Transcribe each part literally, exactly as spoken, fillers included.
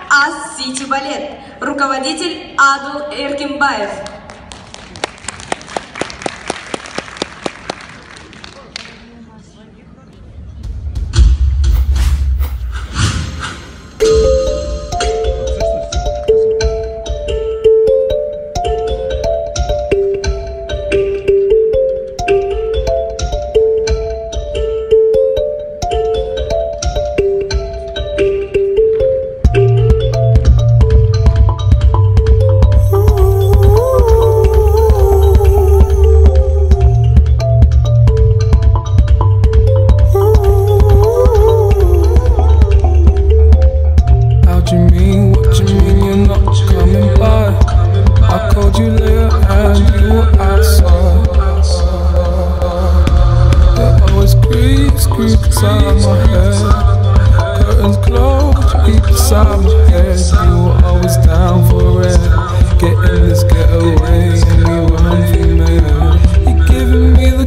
Ас Сити Балет, руководитель Адул Эркимбаев. Inside my head, curtains closed, deep inside my head. You were always down for it, getting this getaway, and we run from it. You're giving me the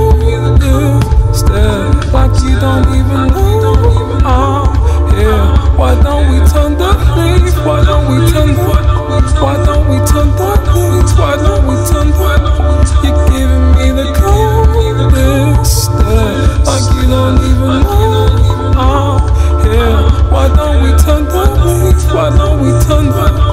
coldest stare, like you don't even know I'm here. Why don't we turn the leaves? Why don't we turn the? Why don't we turn the leaves? Why don't we turn the? You're giving me the coldest stare, like you don't even know I'm here. Why don't we turn the leaves? Why don't we turn the?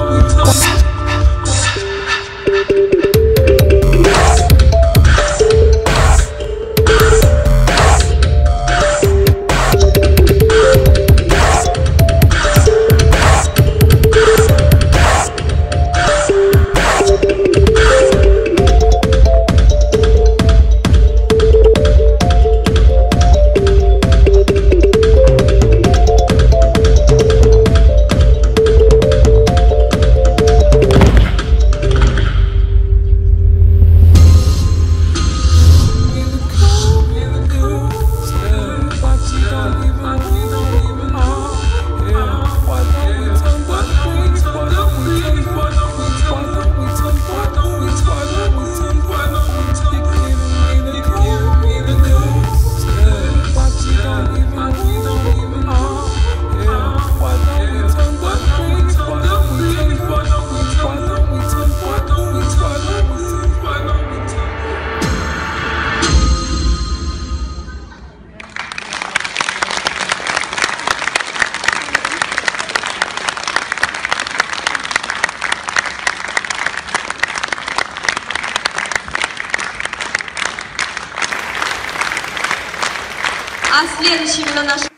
А следующим на наш